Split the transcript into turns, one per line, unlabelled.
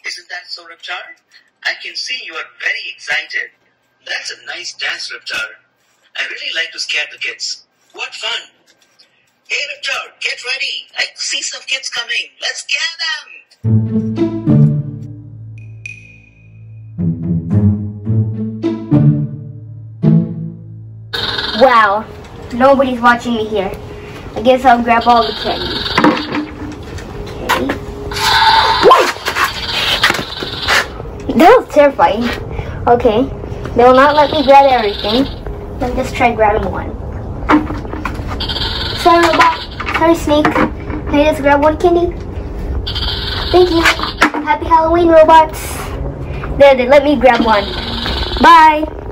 Isn't that so, Reptar? I can see you are very excited. That's a nice dance, Reptar. I really like to scare the kids. What fun! Hey, Reptar, get ready. I see some kids coming. Let's scare them!
Wow, nobody's watching me here. I guess I'll grab all the candy. Okay. That was terrifying. Okay, they will not let me grab everything. Let me just try grabbing one. Sorry, Robot. Sorry, Snake. Can I just grab one candy? Thank you. Happy Halloween, robots. There, they let me grab one. Bye.